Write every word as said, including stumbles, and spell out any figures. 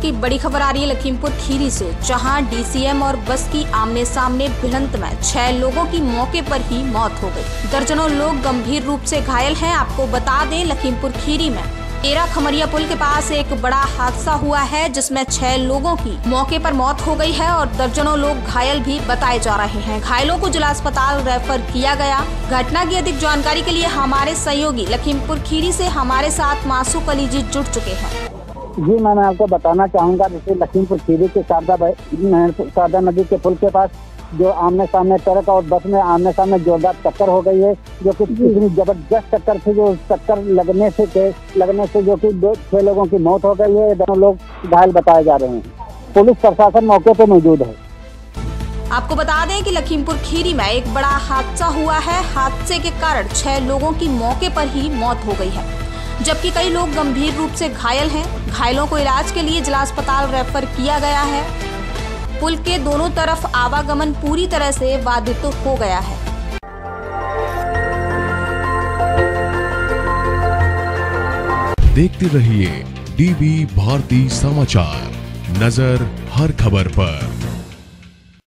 की बड़ी खबर आ रही है लखीमपुर खीरी से, जहां डीसीएम और बस की आमने सामने भिड़ंत में छह लोगों की मौके पर ही मौत हो गई। दर्जनों लोग गंभीर रूप से घायल हैं। आपको बता दें, लखीमपुर खीरी में तेरा खमरिया पुल के पास एक बड़ा हादसा हुआ है, जिसमें छह लोगों की मौके पर मौत हो गई है और दर्जनों लोग घायल भी बताए जा रहे हैं। घायलों को जिला अस्पताल रेफर किया गया। घटना की अधिक जानकारी के लिए हमारे सहयोगी लखीमपुर खीरी से हमारे साथ मासूक अली जी जुड़ चुके हैं। जी, मैं आपको बताना चाहूँगा, जैसे लखीमपुर खीरी के शारदा शारदा नदी के पुल के पास जो आमने सामने ट्रक और बस में आमने सामने जोरदार टक्कर हो गई है, जो कि इतनी जबरदस्त टक्कर थी, जो टक्कर लगने से लगने से जो कि दो छह लोगों की मौत हो गई है। दोनों लोग घायल बताए जा रहे हैं। पुलिस प्रशासन मौके पर मौजूद है। आपको बता दें कि लखीमपुर खीरी में एक बड़ा हादसा हुआ है। हादसे के कारण छह लोगों की मौके पर ही मौत हो गई है, जबकि कई लोग गंभीर रूप से घायल हैं। घायलों को इलाज के लिए जिला अस्पताल रेफर किया गया है। पुल के दोनों तरफ आवागमन पूरी तरह से बाधित हो गया है। देखते रहिए डीबी भारती समाचार, नजर हर खबर पर।